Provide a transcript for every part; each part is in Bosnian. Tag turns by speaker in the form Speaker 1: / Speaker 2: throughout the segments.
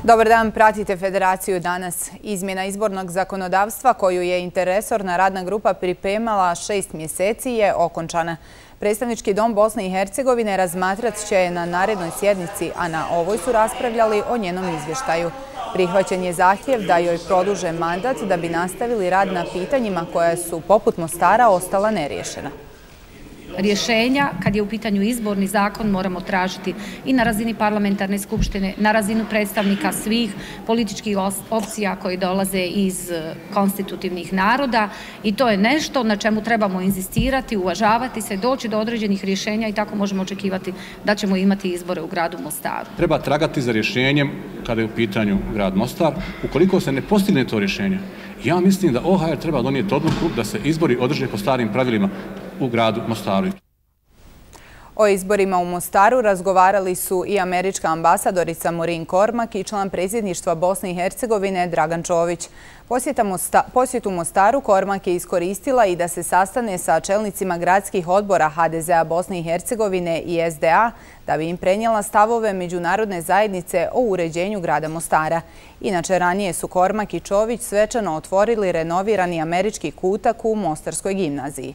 Speaker 1: Dobar dan, pratite Federaciju danas. Izmjena izbornog zakonodavstva koju je interresorna radna grupa pripremala 6 mjeseci je okončana. Predstavnički dom Bosne i Hercegovine razmatrat će na narednoj sjednici, a na ovoj su raspravljali o njenom izvještaju. Prihvaćen je zahtjev da joj produže mandat da bi nastavili rad na pitanjima koja su, poput Mostara, ostala neriješena.
Speaker 2: Rješenja, kad je u pitanju izborni zakon, moramo tražiti i na razini parlamentarne skupštine, na razinu predstavnika svih političkih opcija koji dolaze iz konstitutivnih naroda, i to je nešto na čemu trebamo inzistirati, uvažavati se, doći do određenih rješenja i tako možemo očekivati da ćemo imati izbore u gradu Mostaru.
Speaker 3: Treba tragati za rješenjem kada je u pitanju grad Mostar. Ukoliko se ne postigne to rješenje, ja mislim da OHR treba donijeti odluku da se izbori održe po starim pravilima u gradu Mostaru.
Speaker 1: O izborima u Mostaru razgovarali su i američka ambasadorica Maureen Cormack i član predsjedništva Bosne i Hercegovine Dragan Čović. Posjetu Mostaru Cormack je iskoristila i da se sastane sa čelnicima gradskih odbora HDZ-a Bosne i Hercegovine i SDA da bi im prenijela stavove međunarodne zajednice o uređenju grada Mostara. Inače, ranije su Cormack i Čović svečano otvorili renovirani američki kutak u Mostarskoj gimnaziji.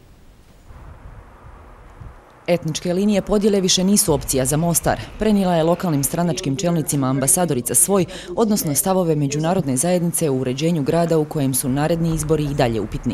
Speaker 4: Etničke linije podjele više nisu opcija za Mostar. Prenijela je lokalnim stranačkim čelnicima ambasadorica svoj, odnosno stavove međunarodne zajednice u uređenju grada u kojem su naredni izbori i dalje upitni.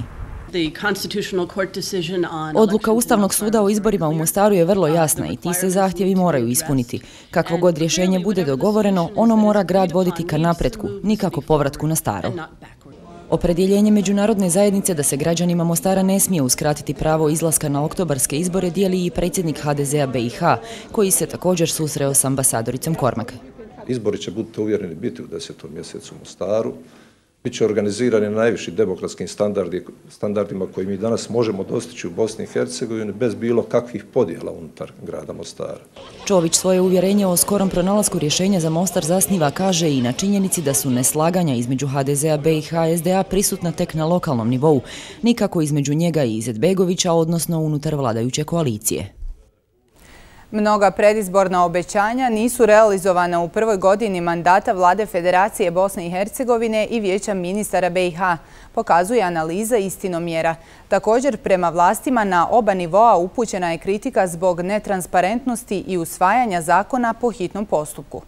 Speaker 4: Odluka Ustavnog suda o izborima u Mostaru je vrlo jasna i ti se zahtjevi moraju ispuniti. Kakvo god rješenje bude dogovoreno, ono mora grad voditi ka napretku, nikako povratku na staro. Opredjeljenje međunarodne zajednice da se građanima Mostara ne smije uskratiti pravo izlaska na oktobarske izbore dijeli i predsjednik HDZ-a BiH, koji se također susreo s ambasadoricom Cormack.
Speaker 5: Izbori će, budite uvjereni, biti u 10. mjesecu u Mostaru. Biće organizirani na najvišim demokratskim standardima koji mi danas možemo dostići u Bosni i Hercegovini bez bilo kakvih podjela unutar grada Mostara.
Speaker 4: Čović svoje uvjerenje o skorom pronalasku rješenja za Mostar zasniva, kaže, i na činjenici da su neslaganja između HDZ-a BiH i SDA prisutna tek na lokalnom nivou, nikako između njega i Izetbegovića, odnosno unutar vladajuće koalicije.
Speaker 1: Mnoga predizborna obećanja nisu realizovana u prvoj godini mandata Vlade Federacije Bosne i Hercegovine i Vijeća ministara BiH, pokazuje analiza Istinomjera. Također, prema vlastima na oba nivoa upućena je kritika zbog netransparentnosti i usvajanja zakona po hitnom postupku.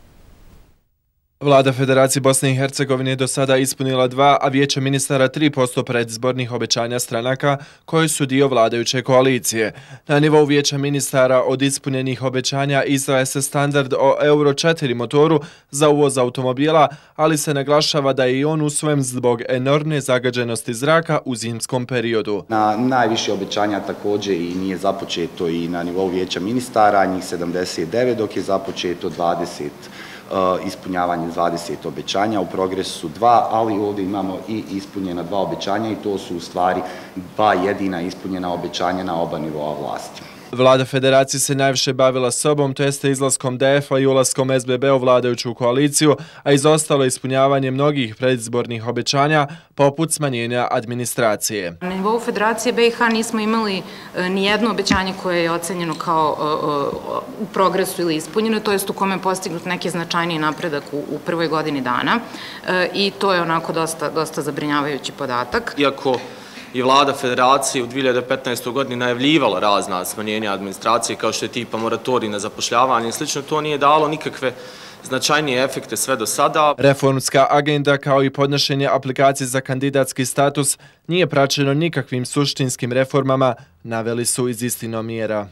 Speaker 6: Vlada Federacije Bosne i Hercegovine je do sada ispunila 2, a Vijeće ministara 3% predizbornih obećanja stranaka koji su dio vladajuće koalicije. Na nivou Vijeća ministara od ispunjenih obećanja izdvaja se standard o Euro 4 motoru za uvoz automobila, ali se naglašava da je i on usvojen zbog enormne zagađenosti zraka u zimskom periodu.
Speaker 7: Na najviše obećanja također i nije započeto i na nivou Vijeća ministara, njih 79, dok je započeto 20 ispunjavanje 20 obećanja, u progresu su 2, ali ovdje imamo i ispunjena 2 obećanja i to su u stvari 2 jedina ispunjena obećanja na oba nivoa vlasti.
Speaker 6: Vlada Federacije se najviše bavila sobom, to jeste izlaskom DF-a i ulaskom SBB u vladajuću koaliciju, a izostalo ispunjavanje mnogih predizbornih obećanja, poput smanjenja administracije.
Speaker 8: Na nivou Federacije BiH nismo imali ni jedno obećanje koje je ocenjeno kao u progresu ili ispunjeno, to jest u kome je postignut neki značajniji napredak u prvoj godini dana, i to je onako dosta zabrinjavajući podatak.
Speaker 9: Iako i Vlada Federacije u 2015. godini najavljivala razna smanjenja administracije kao što je tipa moratorij na zapošljavanje i slično, to nije dalo nikakve značajnije efekte sve do sada.
Speaker 6: Reformska agenda kao i podnošenje aplikacije za kandidatski status nije praćeno nikakvim suštinskim reformama, naveli su iz Istinomjera.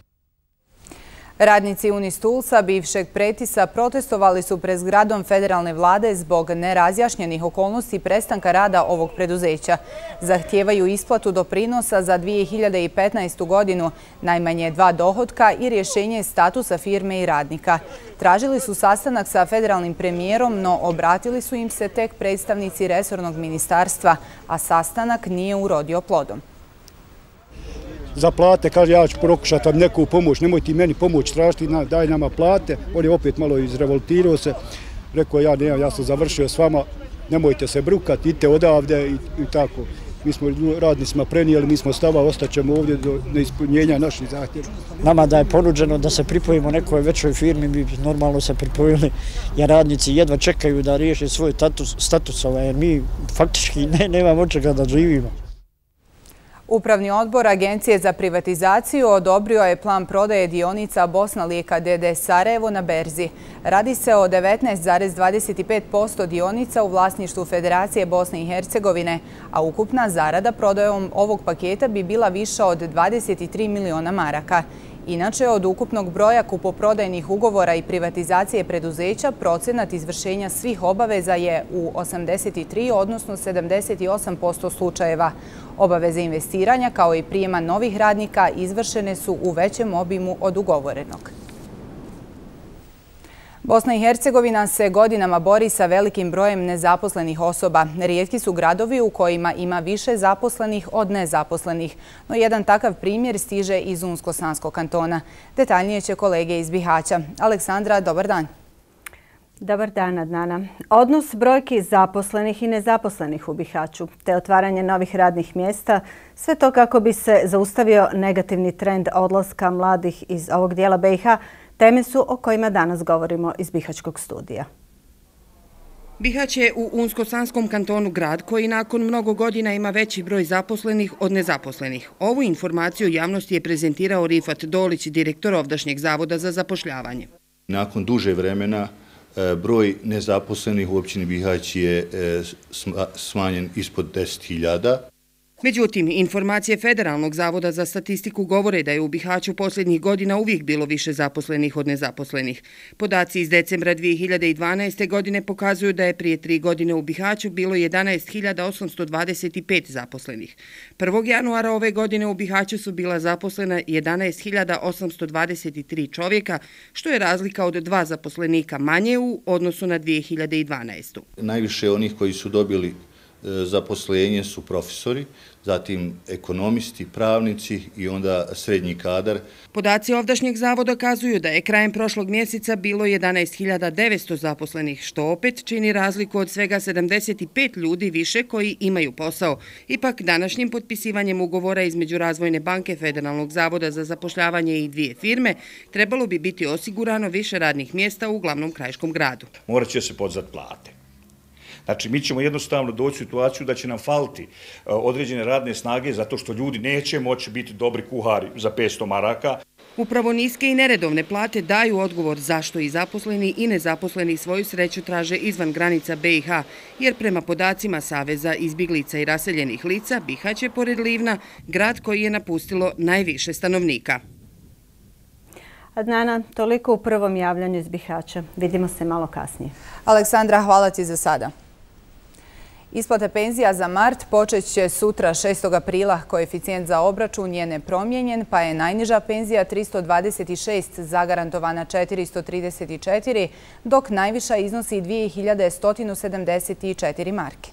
Speaker 1: Radnici Unistulsa, bivšeg Pretisa, protestovali su pred zgradom federalne vlade zbog nerazjašnjenih okolnosti prestanka rada ovog preduzeća. Zahtijevaju isplatu doprinosa za 2015. godinu, najmanje 2 dohotka i rješenje statusa firme i radnika. Tražili su sastanak sa federalnim premijerom, no obratili su im se tek predstavnici resornog ministarstva, a sastanak nije urodio plodom.
Speaker 10: Za plate, kaže, ja ću pokušati vam neku pomoć, nemoj ti meni pomoć tražiti, daj nama plate. On je opet malo izrevoltirao se, rekao ja sam završio s vama, nemojte se brukati, idite odavde i tako. mi smo radnicima prenijeli, mi smo stava, ostaćemo ovdje do neispunjenja naših zahtjeva.
Speaker 11: Nama da je ponuđeno da se pripojimo nekoj većoj firmi, mi bi normalno se pripojili, jer radnici jedva čekaju da riješe svoj status, jer mi faktički nemamo od čega da živimo.
Speaker 1: Upravni odbor Agencije za privatizaciju odobrio je plan prodaje dionica Bosna Lijeka d.d. Sarajevo na berzi. Radi se o 19,25% dionica u vlasništvu Federacije Bosne i Hercegovine, a ukupna zarada prodajom ovog paketa bi bila viša od 23 miliona maraka. Inače, od ukupnog broja kupoprodajnih ugovora i privatizacije preduzeća, procenat izvršenja svih obaveza je u 83, odnosno 78% slučajeva. Obaveze investiranja, kao i prijema novih radnika, izvršene su u većem obimu od ugovorenog. Bosna i Hercegovina se godinama bori sa velikim brojem nezaposlenih osoba. Rijetki su gradovi u kojima ima više zaposlenih od nezaposlenih, no jedan takav primjer stiže iz Unsko-Sanskog kantona. Detaljnije će kolege iz Bihaća. Aleksandra, dobar dan.
Speaker 12: Dobar dan, Adnana. Odnos brojki zaposlenih i nezaposlenih u Bihaću, te otvaranje novih radnih mjesta, sve to kako bi se zaustavio negativni trend odlaska mladih iz ovog dijela BiH, teme su o kojima danas govorimo iz Bihaćkog studija.
Speaker 13: Bihać je u Unsko-Sanskom kantonu grad koji nakon mnogo godina ima veći broj zaposlenih od nezaposlenih. Ovu informaciju javnosti je prezentirao Rifat Dolić, direktor ovdašnjeg zavoda za zapošljavanje.
Speaker 14: Nakon duže vremena broj nezaposlenih u općini Bihać je smanjen ispod 10.000.
Speaker 13: Međutim, informacije Federalnog zavoda za statistiku govore da je u Bihaću posljednjih godina uvijek bilo više zaposlenih od nezaposlenih. Podaci iz decembra 2012. godine pokazuju da je prije 3 godine u Bihaću bilo 11.825 zaposlenih. 1. januara ove godine u Bihaću su bila zaposlena 11.823 čovjeka, što je razlika od 2 zaposlenika manje u odnosu na 2012.
Speaker 14: Najviše onih koji su dobili zaposlenje su profesori, zatim ekonomisti, pravnici i onda srednji kadar.
Speaker 13: Podaci ovdašnjeg zavoda kazuju da je krajem prošlog mjeseca bilo 11.900 zaposlenih, što opet čini razliku od svega 75 ljudi više koji imaju posao. Ipak, današnjim potpisivanjem ugovora između Razvojne banke Federalnog zavoda za zapošljavanje i 2 firme trebalo bi biti osigurano više radnih mjesta u glavnom krajiškom gradu.
Speaker 15: Morat će se podizati plate. Znači, mi ćemo jednostavno doći u situaciju da će nam faliti određene radne snage zato što ljudi neće moći biti dobri kuhari za 500 maraka.
Speaker 13: Upravo niske i neredovne plate daju odgovor zašto i zaposleni i nezaposleni svoju sreću traže izvan granica BiH, jer prema podacima Saveza izbjeglica i raseljenih lica, Bihać je pored Livna grad koji je napustilo najviše stanovnika.
Speaker 12: Adnana, toliko u prvom javljanju iz Bihaća. Vidimo se malo kasnije.
Speaker 1: Aleksandra, hvala ti za sada. Isplata penzija za mart počet će sutra 6. aprila. Koeficijent za obračun je nepromijenjen, pa je najniža penzija 326, zagarantovana 434, dok najviša iznosi 2174 marke.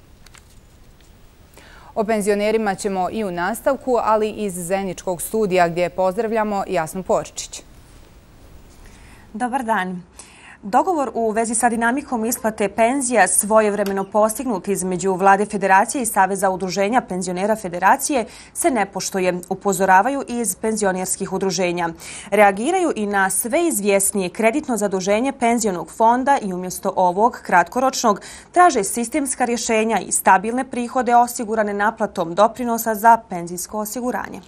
Speaker 1: O penzionerima ćemo i u nastavku, ali iz Zeničkog studija gdje pozdravljamo Jasnu Porčić.
Speaker 16: Dobar dan. Dogovor u vezi sa dinamikom isplate penzija svojevremeno postignut između Vlade Federacije i Saveza udruženja penzionera Federacije se ne poštuje, upozoravaju iz penzionerskih udruženja. Reagiraju i na sve izvjesnije kreditno zaduženje penzionog fonda i umjesto ovog kratkoročnog traže sistemska rješenja i stabilne prihode osigurane naplatom doprinosa za penzijsko osiguranje.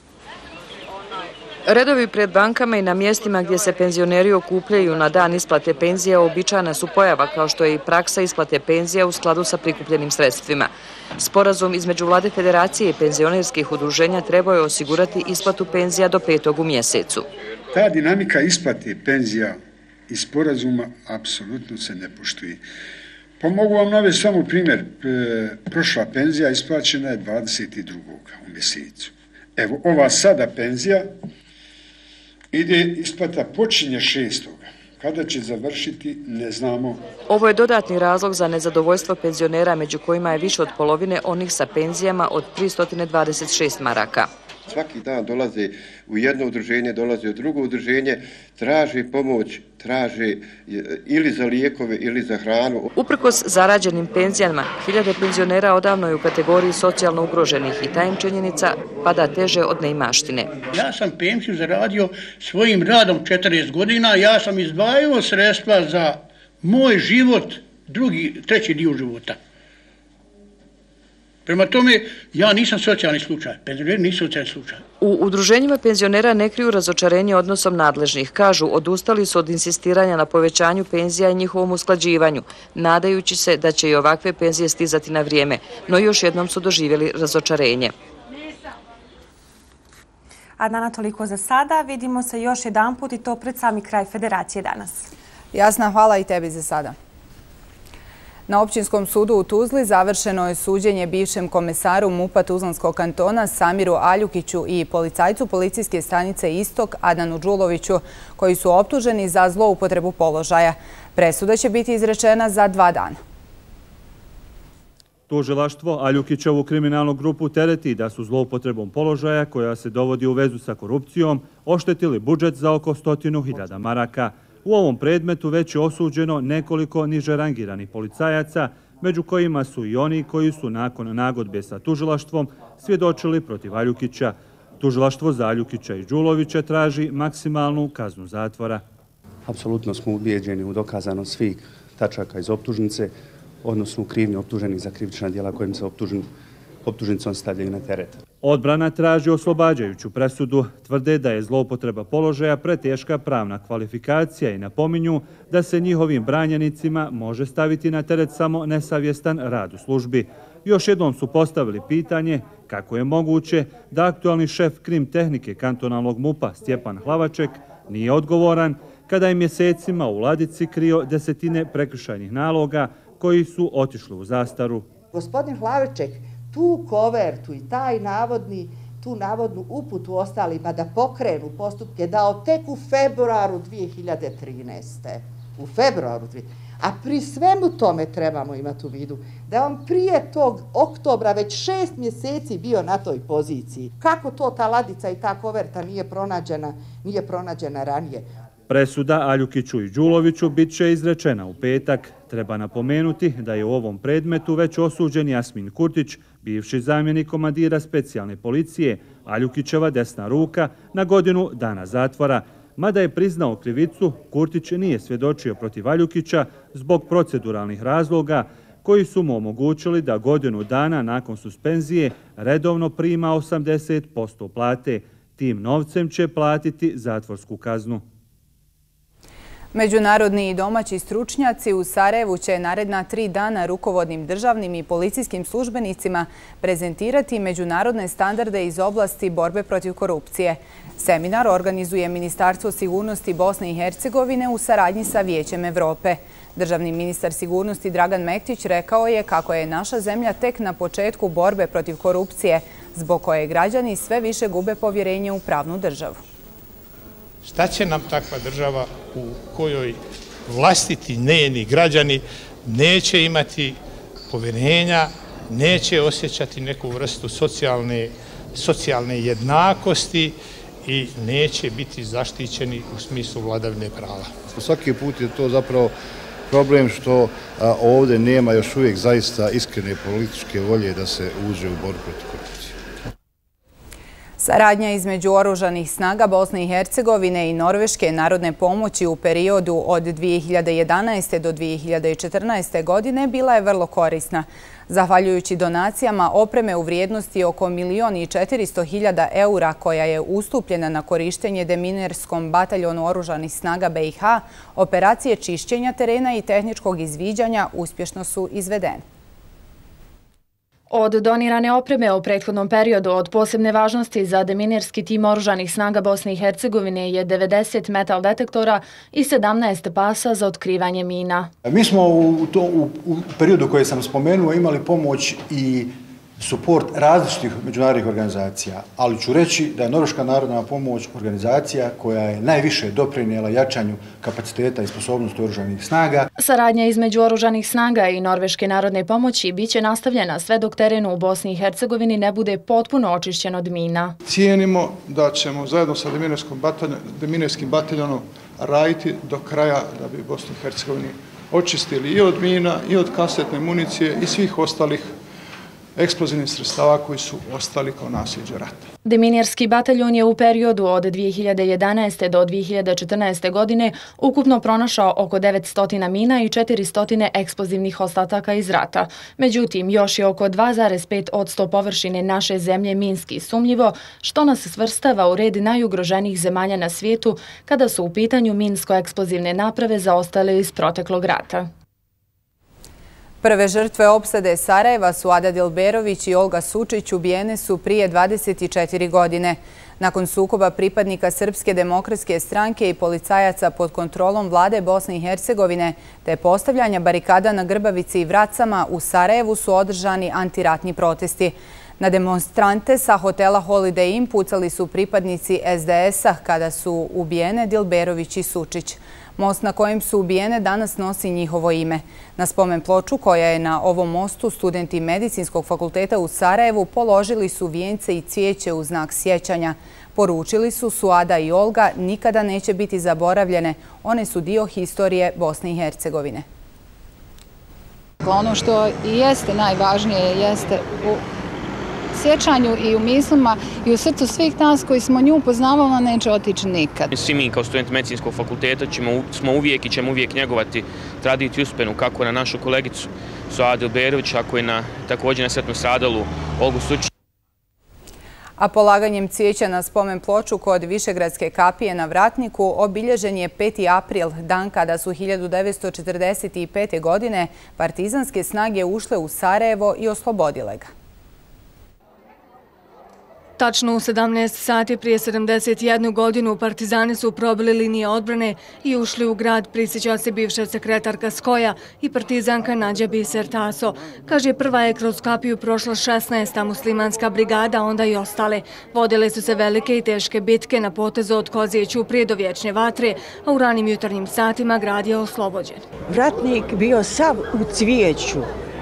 Speaker 17: Redovi pred bankama i na mjestima gdje se penzioneri okupljaju na dan isplate penzija uobičajena su pojava, kao što je i praksa isplate penzija u skladu sa prikupljenim sredstvima. Sporazum između Vlade Federacije i penzionerskih udruženja trebao je osigurati isplatu penzija do 5. u mjesecu.
Speaker 18: Ta dinamika isplate penzija i sporazuma apsolutno se ne poštuje. Pa mogu vam navesti samo primjer. Prošla penzija isplaćena je 22. u mjesecu. Evo, ova sada penzija ide, isplata počinje 6. Kada će završiti, ne znamo.
Speaker 17: Ovo je dodatni razlog za nezadovoljstvo penzionera, među kojima je više od polovine onih sa penzijama od 326 maraka.
Speaker 19: Svaki dan dolaze u jedno udruženje, dolaze u drugo udruženje, traže pomoć, traže ili za lijekove ili za hranu.
Speaker 17: Uprkos zarađenim penzijama, hiljade penzionera odavno je u kategoriji socijalno ugroženih i ta im činjenica pada teže od neimaštine.
Speaker 20: Ja sam penziju zaradio svojim radom 40 godina, ja sam izdvajao sredstva za moj život, treći dio života. Prema tome, ja nisam socijalni slučaj, penzioneri nisu socijalni slučaj.
Speaker 17: U udruženjima penzionera ne kriju razočarenje odnosom nadležnih. Kažu, odustali su od insistiranja na povećanju penzija i njihovom usklađivanju, nadajući se da će i ovakve penzije stizati na vrijeme, no još jednom su doživjeli razočarenje.
Speaker 16: A Dana, toliko za sada. Vidimo se još jedanput i to pred sami kraj Federacije danas.
Speaker 1: Jasna, hvala i tebi za sada. Na Općinskom sudu u Tuzli završeno je suđenje bivšem komesaru MUP-a Tuzlanskog kantona Samiru Aljukiću i policajcu policijske stanice Istok Adnanu Đuloviću, koji su optuženi za zloupotrebu položaja. Presuda će biti izrečena za 2 dana.
Speaker 21: Tužilaštvo Aljukićevu kriminalnu grupu tereti da su zloupotrebom položaja, koja se dovodi u vezu sa korupcijom, oštetili budžet za oko 100.000 maraka. U ovom predmetu već je osuđeno nekoliko niže rangiranih policajaca, među kojima su i oni koji su nakon nagodbe sa tužilaštvom svjedočili protiv Aljukića. Tužilaštvo za Aljukića i Đulovića traži maksimalnu kaznu zatvora.
Speaker 22: Apsolutno smo ubijeđeni u dokazanost svih tačaka iz optužnice, odnosno u krivnji optuženih za krivična djela kojim se optužnicom stavljaju na teret.
Speaker 21: Odbrana traži oslobađajuću presudu, tvrde da je zloupotreba položaja preteška pravna kvalifikacija i napominju da se njihovim branjenicima može staviti na teret samo nesavjestan rad u službi. Još jednom su postavili pitanje kako je moguće da aktualni šef krim tehnike kantonalnog MUP-a Stjepan Hlavaček nije odgovoran kada je mjesecima u ladici krio desetine prekršajnih naloga koji su otišli u zastaru.
Speaker 23: Gospodin Hlavaček tu kovertu i tu navodnu uputu ostalima da pokrenu postupke dao tek u februaru 2013. U februaru 2013. A pri svemu tome trebamo imati u vidu da on prije tog oktobra već 6 mjeseci bio na toj poziciji. Kako to ta ladica i ta koverta nije pronađena ranije?
Speaker 21: Presuda Aljukiću i Đuloviću bit će izrečena u petak. Treba napomenuti da je u ovom predmetu već osuđen Jasmin Kurtić, bivši zamjenik komandira specijalne policije, Aljukićeva desna ruka, na 1 godinu dana zatvora. Mada je priznao krivicu, Kurtić nije svjedočio protiv Aljukića zbog proceduralnih razloga koji su mu omogućili da 1 godinu dana nakon suspenzije redovno prima 80% plate. Tim novcem će platiti zatvorsku kaznu.
Speaker 1: Međunarodni i domaći stručnjaci u Sarajevu će naredna 3 dana rukovodnim državnim i policijskim službenicima prezentirati međunarodne standarde iz oblasti borbe protiv korupcije. Seminar organizuje Ministarstvo sigurnosti Bosne i Hercegovine u saradnji sa Vijećem Evrope. Državni ministar sigurnosti Dragan Mektić rekao je kako je naša zemlja tek na početku borbe protiv korupcije, zbog koje građani sve više gube povjerenje u pravnu državu.
Speaker 24: Šta će nam takva država u kojoj vlastiti njeni građani neće imati povjerenja, neće osjećati neku vrstu socijalne jednakosti i neće biti zaštićeni u smislu vladavine prava.
Speaker 25: Svaki put je to zapravo problem što ovdje nema još uvijek zaista iskrene političke volje da se uđe u borbu protiv korupcije.
Speaker 1: Saradnja između oružanih snaga Bosne i Hercegovine i Norveške narodne pomoći u periodu od 2011. do 2014. godine bila je vrlo korisna. Zahvaljujući donacijama opreme u vrijednosti oko 1.400.000 eura koja je ustupljena na korištenje deminerskom bataljonu oružanih snaga BiH, operacije čišćenja terena i tehničkog izviđanja uspješno su izvedene.
Speaker 26: Od donirane opreme u prethodnom periodu od posebne važnosti za deminerski tim oružanih snaga Bosne i Hercegovine je 90 metal detektora i 17 pasa za otkrivanje mina.
Speaker 27: Mi smo u periodu koji sam spomenuo imali pomoć i suport različitih međunarodnih organizacija, ali ću reći da je Norveška narodna pomoć organizacija koja je najviše doprinijela jačanju kapaciteta i sposobnosti oružanih snaga.
Speaker 26: Saradnja između oružanih snaga i Norveške narodne pomoći biće nastavljena sve dok teren u Bosni i Hercegovini ne bude potpuno očišćen od mina.
Speaker 28: Cijenimo da ćemo zajedno sa deminerskim bataljonom
Speaker 27: raditi do kraja da bi Bosnu i Hercegovini očistili i od mina, i od kasetne municije i svih ostalih eksplozivnih sredstava koji su ostali kao nasljeđe rata.
Speaker 26: Deminjerski bataljon je u periodu od 2011. do 2014. godine ukupno pronašao oko 900 mina i 400 eksplozivnih ostataka iz rata. Međutim, još je oko 2,5% površine naše zemlje minski sumnjivo, što nas svrstava u red najugroženijih zemalja na svijetu kada su u pitanju minsko-eksplozivne naprave zaostale iz proteklog rata.
Speaker 1: Prve žrtve opsade Sarajeva su Ada Dilberović i Olga Sučić ubijene su prije 24 godine. Nakon sukoba pripadnika Srpske demokratske stranke i policajaca pod kontrolom vlade Bosne i Hercegovine te postavljanja barikada na Grbavici i Vracama, u Sarajevu su održani antiratni protesti. Na demonstrante sa hotela Holiday Inn pucali su pripadnici SDS-a kada su ubijene Dilberović i Sučić. Most na kojem su ubijene danas nosi njihovo ime. Na spomen ploču koja je na ovom mostu studenti Medicinskog fakulteta u Sarajevu položili su vijence i cvijeće u znak sjećanja. Poručili su Ada i Olga nikada neće biti zaboravljene. One su dio historije Bosne i Hercegovine.
Speaker 2: Ono što i jeste najvažnije jeste u sjećanju i u mislima i u srcu svih nas koji smo nju poznavali, neće otići nikad.
Speaker 3: Svi mi kao studenti Medicinskog fakulteta smo uvijek i ćemo uvijek njegovati tradiciju uspjenu kako na našu kolegicu Adu Dilberović, tako i također na sretnu stradalu Olgu Sučić.
Speaker 1: A polaganjem cvijeća na spomen ploču kod Višegradske kapije na Vratniku obilježen je 5. april, dan kada su 1945. godine partizanske snage ušle u Sarajevo i oslobodile ga.
Speaker 26: Tačno u 17 sati prije 71 godinu partizani su probili linije odbrane i ušli u grad, prisjeća se bivša sekretarka Skoja i partizanka Nađa Biser Taso. Kaže, prva je kroz kapiju prošla 16. muslimanska brigada, onda i ostale. Vodile su se velike i teške bitke na potezu od Kozije Ćuprije do Vječne vatre, a u ranim jutarnjim satima grad je oslobođen.
Speaker 4: Vratnik bio sav u cvijeću.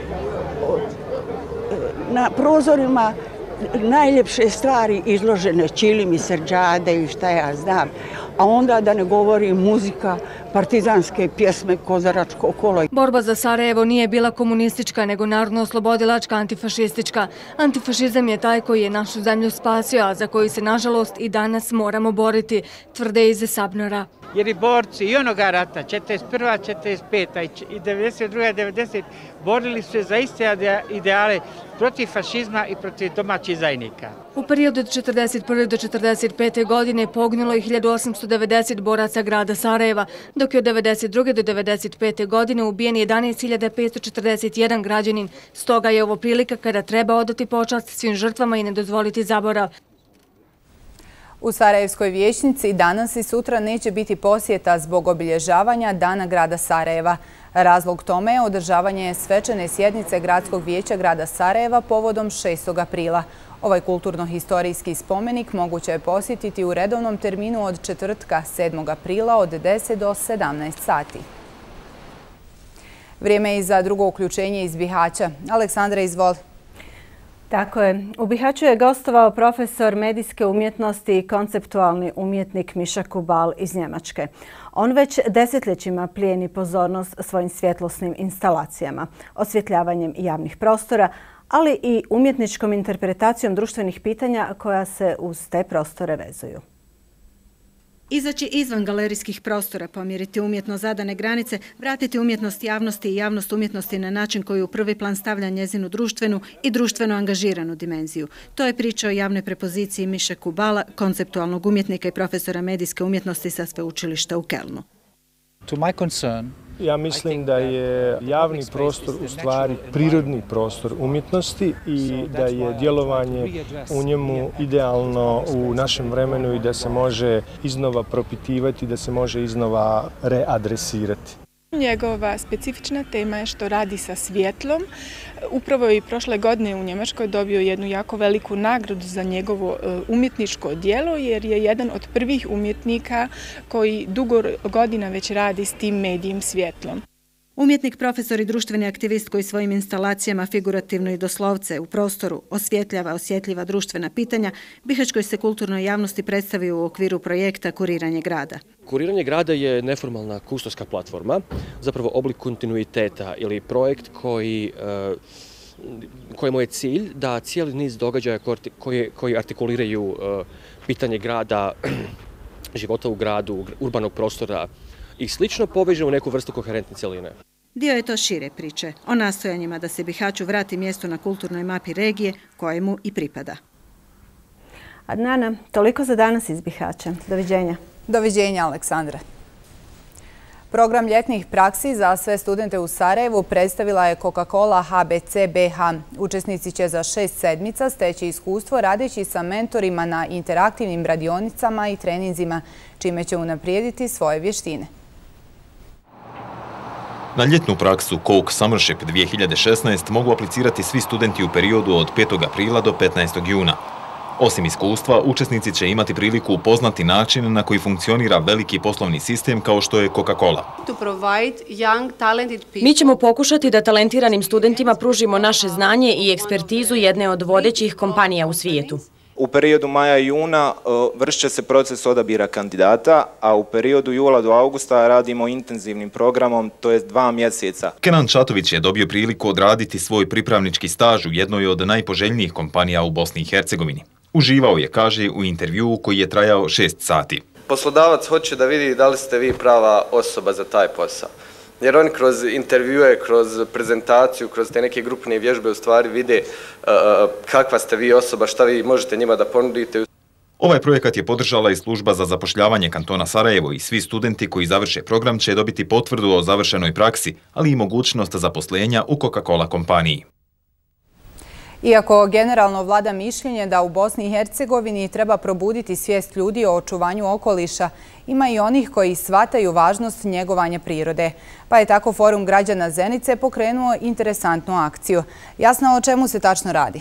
Speaker 4: Na prozorima najljepše stvari izložene, čilimi, srđade i šta ja znam. A onda da ne govori muzika, partizanske pjesme, kozaračko kolo.
Speaker 26: Borba za Sarajevo nije bila komunistička, nego narodno-oslobodilačka, antifašistička. Antifašizam je taj koji je našu zemlju spasio, a za koji se, nažalost, i danas moramo boriti, tvrde iz Sabnora.
Speaker 5: Jer i borci i onoga rata, 41. 45. i 92. 90. borili su se za iste ideale protiv fašizma i protiv domaćih zajednika.
Speaker 26: U periodu od 1941. do 1945. godine poginulo je 1890 boraca grada Sarajeva, dok je od 1992. do 1995. godine ubijen 11.541 građanin. Stoga je ovo prilika kada treba odati počast svim žrtvama i ne dozvoliti zaborav.
Speaker 1: U Sarajevskoj vijećnici danas i sutra neće biti posjeta zbog obilježavanja Dana grada Sarajeva. Razlog tome je održavanje svečane sjednice Gradskog vijeća grada Sarajeva povodom 6. aprila. Ovaj kulturno-historijski spomenik moguće je posjetiti u redovnom terminu od četvrtka 7. aprila od 10 do 17 sati. Vrijeme je i za drugo uključenje iz Bihaća. Aleksandra, izvoli.
Speaker 12: Tako je. U Bihaću je gostovao profesor medijske umjetnosti i konceptualni umjetnik Miša Kubal iz Njemačke. On već desetljećima plijeni pozornost svojim svjetlosnim instalacijama, osvjetljavanjem javnih prostora, ali i umjetničkom interpretacijom društvenih pitanja koja se uz te prostore vezuju.
Speaker 7: Izaći izvan galerijskih prostora, pomjeriti umjetno zadane granice, vratiti umjetnost javnosti i javnost umjetnosti na način koji u prvi plan stavlja njezinu društvenu i društveno angažiranu dimenziju. To je priča o javnoj prepoziciji Miše Kubala, konceptualnog umjetnika i profesora medijske umjetnosti sa sveučilišta u Kelnu.
Speaker 8: Ja mislim da je javni prostor u stvari prirodni prostor umjetnosti i da je djelovanje u njemu idealno u našem vremenu i da se može iznova propitivati, da se može iznova readresirati.
Speaker 9: Njegova specifična tema je što radi sa svjetlom. Upravo i prošle godine u Njemačkoj dobio jednu jako veliku nagradu za njegovo umjetničko djelo, jer je jedan od prvih umjetnika koji dugo godina već radi s tim medijem svjetlom.
Speaker 7: Umjetnik, profesor i društveni aktivist koji svojim instalacijama figurativno i doslovce u prostoru osvjetljava osjetljiva društvena pitanja, bihaćkoj se kulturnoj javnosti predstavio u okviru projekta Kuriranje grada.
Speaker 6: Kuriranje grada je neformalna kustovska platforma, zapravo oblik kontinuiteta ili projekt kojemu je cilj da cijeli niz događaja koji artikuliraju pitanje grada, života u gradu, urbanog prostora i slično poveže u neku vrstu koherentne cjeline.
Speaker 7: Dio je to šire priče o nastojanjima da se Bihaću vrati mjesto na kulturnoj mapi regije kojemu i pripada.
Speaker 12: Adnana, toliko za danas iz Bihaća. Doviđenja.
Speaker 1: Doviđenja, Aleksandra. Program ljetnih praksi za sve studente u Sarajevu predstavila je Coca-Cola HBC BH. Učesnici će za 6 sedmica steći iskustvo radeći sa mentorima na interaktivnim radionicama i treninzima, čime će unaprijediti svoje vještine.
Speaker 10: Na ljetnu praksu Coke Summership 2016 mogu aplicirati svi studenti u periodu od 5. aprila do 15. juna. Osim iskustva, učesnici će imati priliku upoznati način na koji funkcionira veliki poslovni sistem kao što je Coca-Cola.
Speaker 11: Mi ćemo pokušati da talentiranim studentima pružimo naše znanje i ekspertizu jedne od vodećih kompanija u svijetu.
Speaker 13: U periodu maja i juna vršit će se proces odabira kandidata, a u periodu jula do augusta radimo intenzivnim programom, to je 2 mjeseca.
Speaker 10: Kenan Čatović je dobio priliku odraditi svoj pripravnički staž u jednoj od najpoželjnijih kompanija u Bosni i Hercegovini. Uživao je, kaže, u intervjuu koji je trajao 6 sati.
Speaker 14: Poslodavac hoće da vidi da li ste vi prava osoba za taj posao. Jer oni kroz intervjue, kroz prezentaciju, kroz te neke grupne vježbe u stvari vide kakva ste vi osoba, šta vi možete njima da ponudite.
Speaker 10: Ovaj projekat je podržala i služba za zapošljavanje kantona Sarajevo i svi studenti koji završe program će dobiti potvrdu o završenoj praksi, ali i mogućnost zaposlenja u Coca-Cola kompaniji.
Speaker 1: Iako generalno vlada mišljenje da u Bosni i Hercegovini treba probuditi svijest ljudi o očuvanju okoliša, ima i onih koji shvataju važnost njegovanja prirode. Pa je tako Forum građana Zenice pokrenuo interesantnu akciju. Jasno o čemu se tačno radi?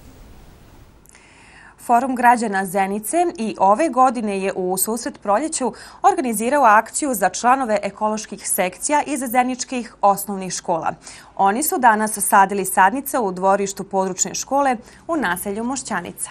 Speaker 16: Forum građana Zenice i ove godine je u susret proljeću organizirao akciju za članove ekoloških sekcija iz zeničkih osnovnih škola. Oni su danas sadili sadnice u dvorištu područne škole u naselju Mošćanica.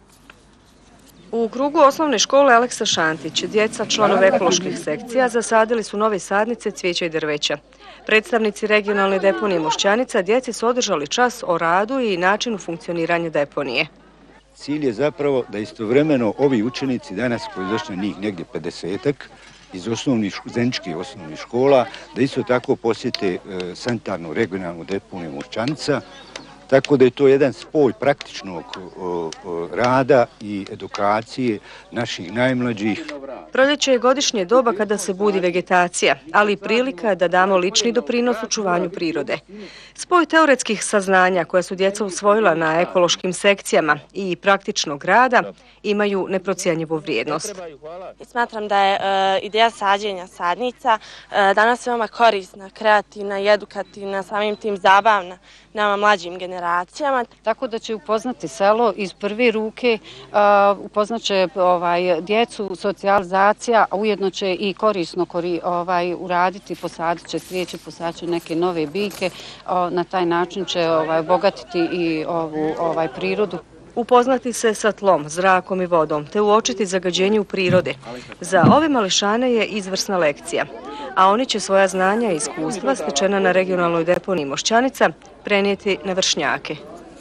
Speaker 17: U krugu osnovne škole Aleksa Šantić, djeca članove ekoloških sekcija zasadili su nove sadnice cvijeća i drveća. Predstavnici regionalne deponije Mošćanica djeci su održali čas o radu i načinu funkcioniranja deponije.
Speaker 15: Cilj je zapravo da istovremeno ovi učenici danas koji došli njih negdje 50-ak iz zeničkih osnovnih škola, da isto tako posjete sanitarnu regionalnu deponiju Mošćanica, tako da je to jedan spoj praktičnog rada i edukacije naših najmlađih.
Speaker 17: Proljeće je godišnje doba kada se budi vegetacija, ali i prilika da damo lični doprinos očuvanju prirode. Spoj teoretskih saznanja koja su djeca usvojila na ekološkim sekcijama i praktičnog rada imaju neprocijenjivu vrijednost.
Speaker 18: Smatram da je ideja sađenja sadnica danas veoma korisna, kreativna i edukativna, samim tim zabavna nama mlađim generacijama.
Speaker 28: Tako da će upoznati selo iz prve ruke, upoznaće djecu, socijalizacija, a ujedno će i korisno uraditi, posadit će cvijeće, posadit će neke nove biljke, na taj način će obogatiti i ovu prirodu.
Speaker 17: Upoznati se sa tlom, zrakom i vodom, te uočiti zagađenje u prirode. Za ove mališane je izvrsna lekcija, a oni će svoja znanja i iskustva stečena na regionalnoj deponiji Mošćanica prenijeti na vršnjake.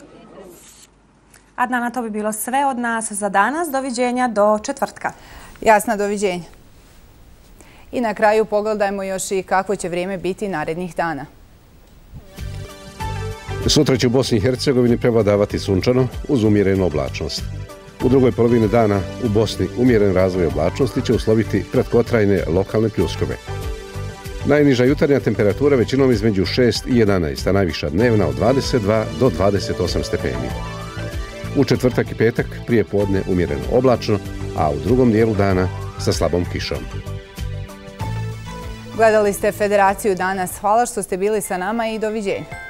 Speaker 16: Adnana, to bi bilo sve od nas za danas. Doviđenja do četvrtka.
Speaker 1: Jasna, doviđenja. I na kraju pogledajmo još i kako će vrijeme biti narednih dana.
Speaker 29: Sutra će u Bosni i Hercegovini prevladavati sunčano uz umjerenu oblačnost. U drugoj polovini dana u Bosni umjeren razvoj oblačnosti će usloviti kratkotrajne lokalne pljuskove. Najniža jutarnja temperatura većinom između 6 i 11, a najviša dnevna od 22 do 28 stepeni. U četvrtak i petak prije podne umjereno oblačno, a u drugom dijelu dana sa slabom kišom.
Speaker 1: Gledali ste Federaciju danas. Hvala što ste bili sa nama i doviđenja.